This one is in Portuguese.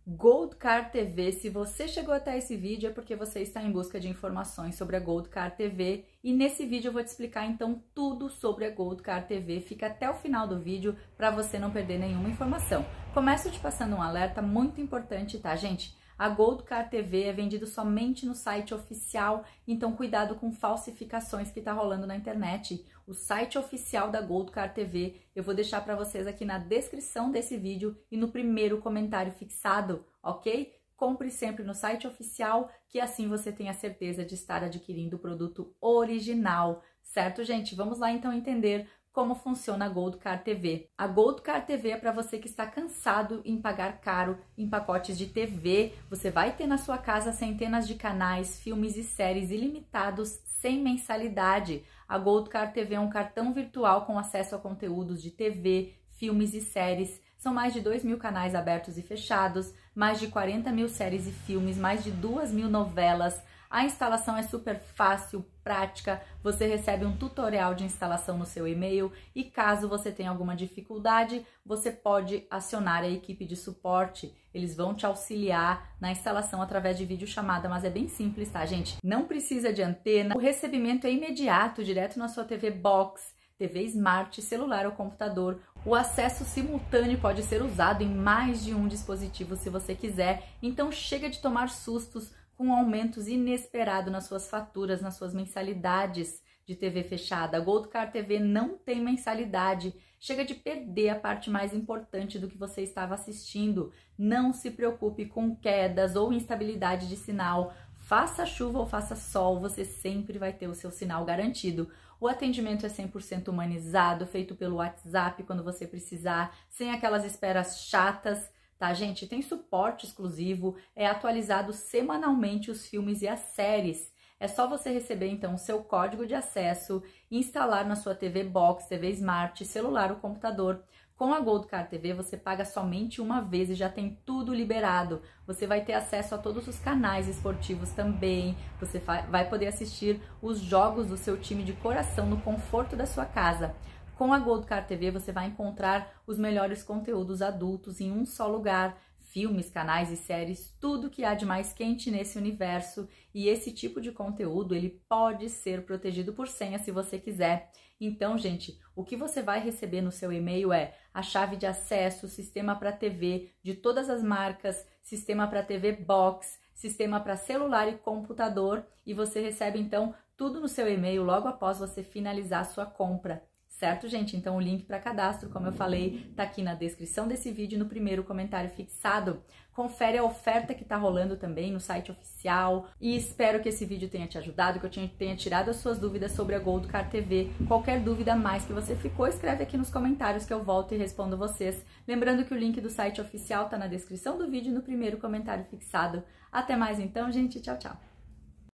Gold Car TV. Se você chegou até esse vídeo é porque você está em busca de informações sobre a Gold Car TV e nesse vídeo eu vou te explicar então tudo sobre a Gold Car TV. Fica até o final do vídeo para você não perder nenhuma informação. Começo te passando um alerta muito importante, tá, gente? A Gold Car TV é vendido somente no site oficial, então cuidado com falsificações que tá rolando na internet. O site oficial da Gold Car TV eu vou deixar para vocês aqui na descrição desse vídeo e no primeiro comentário fixado, ok? Compre sempre no site oficial, que assim você tem a certeza de estar adquirindo o produto original, certo, gente? Vamos lá então entender como funciona a Gold Car TV. A Gold Car TV é para você que está cansado em pagar caro em pacotes de TV. Você vai ter na sua casa centenas de canais, filmes e séries ilimitados sem mensalidade. A Gold Car TV é um cartão virtual com acesso a conteúdos de TV, filmes e séries. São mais de 2.000 canais abertos e fechados, mais de 40 mil séries e filmes, mais de 2.000 novelas. A instalação é super fácil, prática, você recebe um tutorial de instalação no seu e-mail e caso você tenha alguma dificuldade, você pode acionar a equipe de suporte. Eles vão te auxiliar na instalação através de videochamada, mas é bem simples, tá, gente? Não precisa de antena, o recebimento é imediato, direto na sua TV Box, TV Smart, celular ou computador. O acesso simultâneo pode ser usado em mais de um dispositivo se você quiser, então chega de tomar sustos com aumentos inesperados nas suas faturas, nas suas mensalidades de TV fechada. A Gold Car TV não tem mensalidade. Chega de perder a parte mais importante do que você estava assistindo. Não se preocupe com quedas ou instabilidade de sinal. Faça chuva ou faça sol, você sempre vai ter o seu sinal garantido. O atendimento é 100% humanizado, feito pelo WhatsApp quando você precisar, sem aquelas esperas chatas. Tá, gente? Tem suporte exclusivo, é atualizado semanalmente os filmes e as séries. É só você receber, então, o seu código de acesso e instalar na sua TV Box, TV Smart, celular ou computador. Com a Gold Car TV, você paga somente uma vez e já tem tudo liberado. Você vai ter acesso a todos os canais esportivos também. Você vai poder assistir os jogos do seu time de coração no conforto da sua casa. Com a Gold Car TV você vai encontrar os melhores conteúdos adultos em um só lugar, filmes, canais e séries, tudo que há de mais quente nesse universo. E esse tipo de conteúdo ele pode ser protegido por senha se você quiser. Então, gente, o que você vai receber no seu e-mail é a chave de acesso, sistema para TV de todas as marcas, sistema para TV Box, sistema para celular e computador. E você recebe então tudo no seu e-mail logo após você finalizar a sua compra. Certo, gente? Então o link para cadastro, como eu falei, tá aqui na descrição desse vídeo, no primeiro comentário fixado. Confere a oferta que tá rolando também no site oficial e espero que esse vídeo tenha te ajudado, que eu tenha tirado as suas dúvidas sobre a Gold Car TV. Qualquer dúvida a mais que você ficou, escreve aqui nos comentários que eu volto e respondo vocês. Lembrando que o link do site oficial tá na descrição do vídeo, no primeiro comentário fixado. Até mais então, gente. Tchau, tchau!